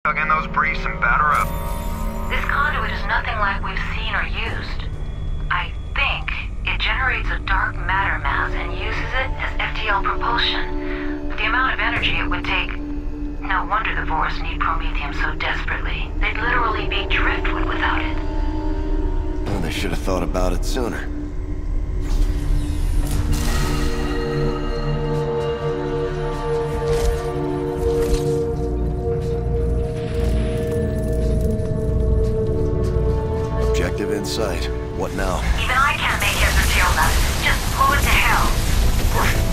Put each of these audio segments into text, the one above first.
Plug in those briefs and batter up. This conduit is nothing like we've seen or used. I think it generates a dark matter mass and uses it as FTL propulsion. But the amount of energy it would take... No wonder the Vores need Promethium so desperately. They'd literally be driftwood without it. Well, they should have thought about it sooner. Objective in sight. What now? Even I can't make heads or tails out of it. Just blow it to hell.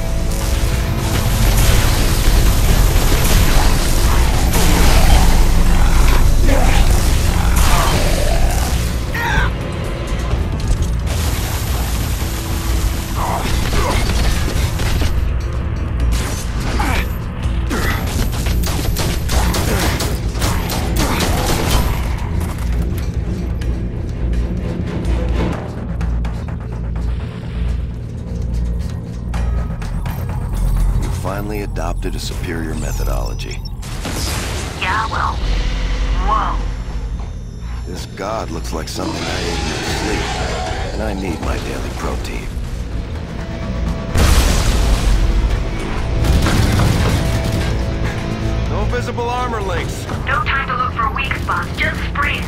Finally adopted a superior methodology. Yeah, well... Whoa. This god looks like something I ate in my sleep, and I need my daily protein. No visible armor links. No time to look for weak spots. Just sprint.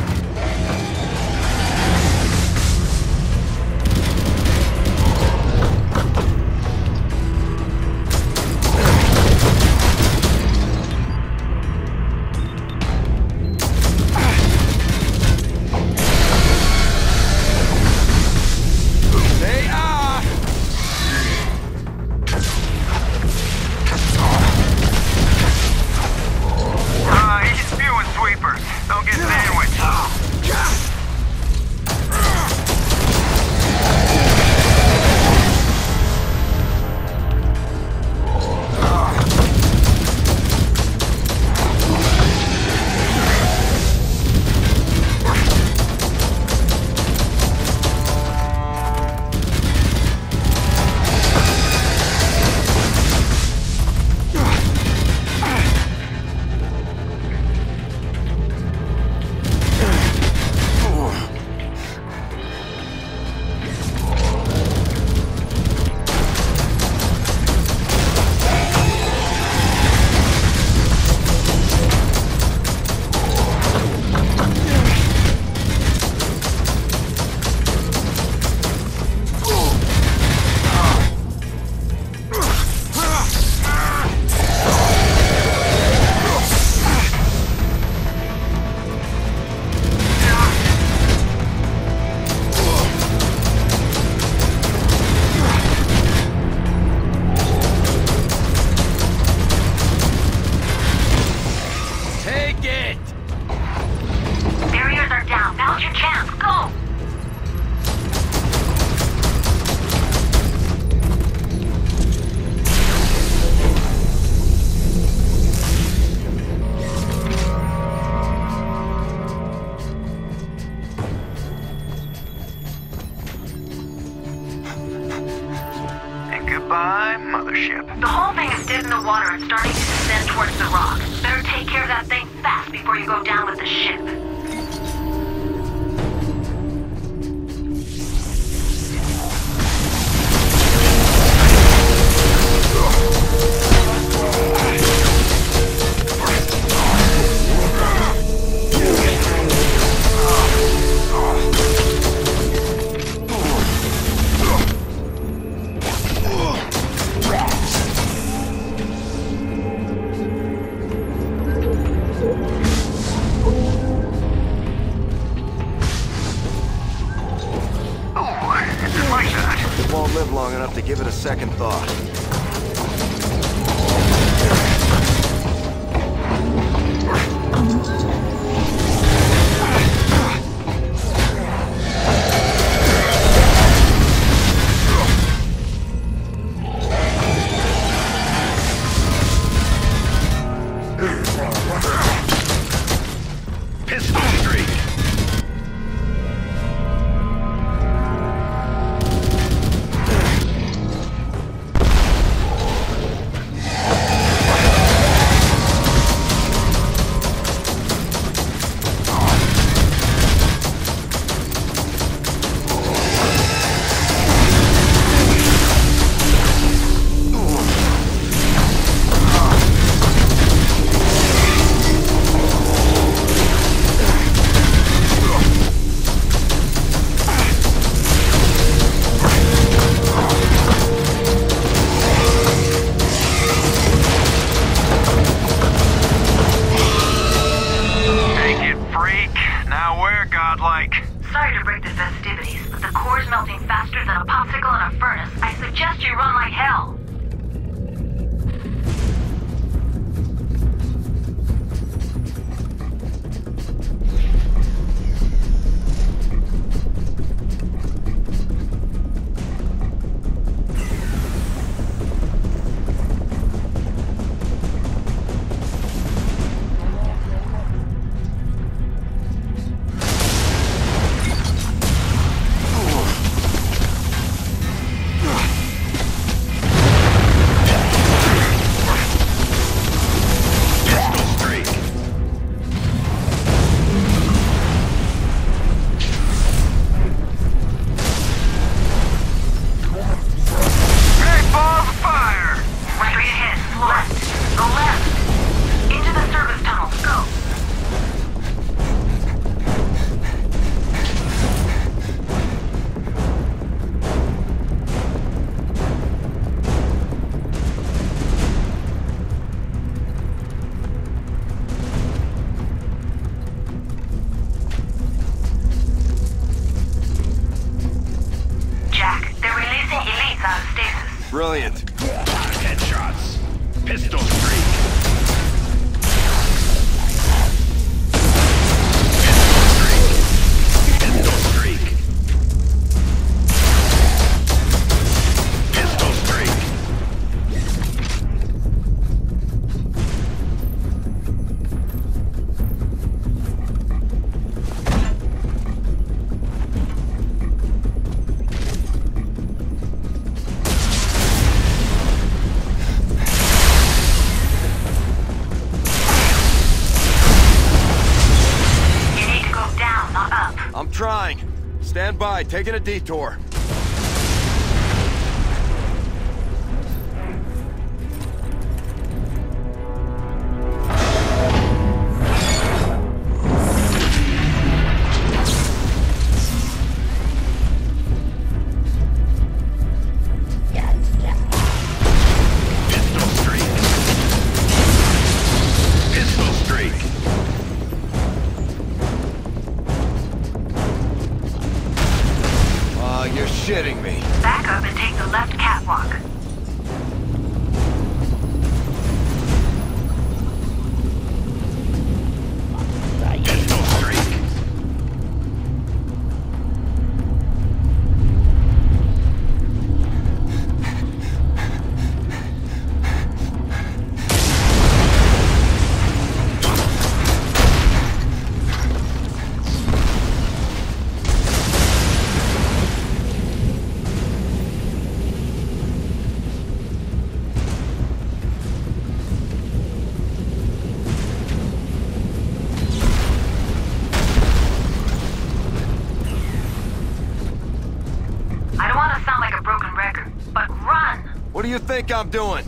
Goodbye, mothership. The whole thing is dead in the water and starting to descend towards the rock. Better take care of that thing fast before you go down with the ship. Won't live long enough to give it a second thought. Pistol Street. godlike. Sorry to break the festivities, but the core's melting faster than a popsicle in a furnace. I suggest you run like hell. Brilliant. Headshots. Pistol streak. Pistol streak. Pistol streak. I'm trying. Stand by, taking a detour. Pistol streak. Pistol streak. You're shitting me. Back up and take the left catwalk. Pistol streak. I don't want to sound like a broken record, but run! What do you think I'm doing?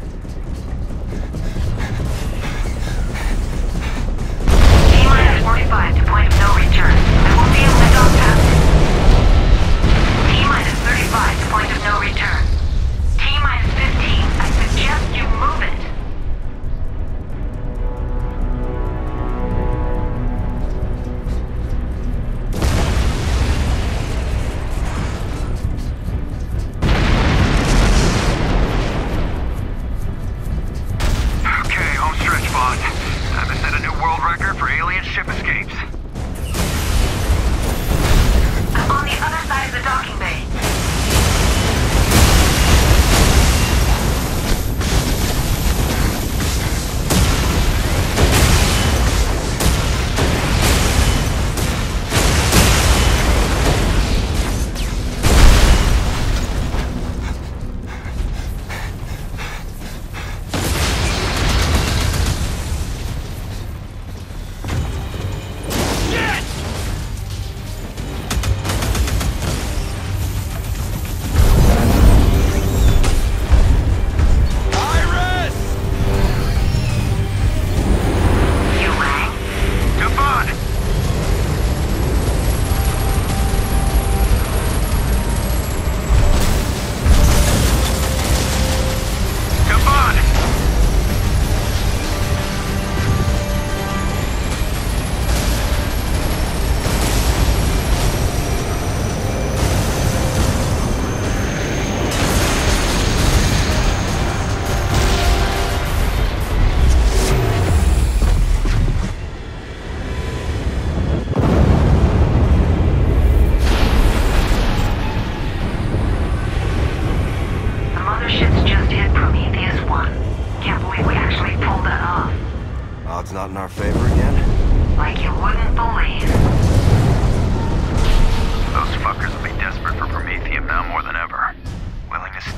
T-minus 45 to point of no return. I won't be able to dock past it. T-minus 35 to point of no return. T-minus 15. I suggest you move it.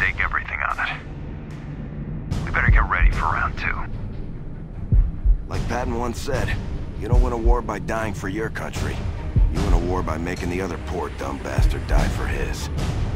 stake everything on it. We better get ready for round 2. Like Patton once said, you don't win a war by dying for your country. You win a war by making the other poor dumb bastard die for his.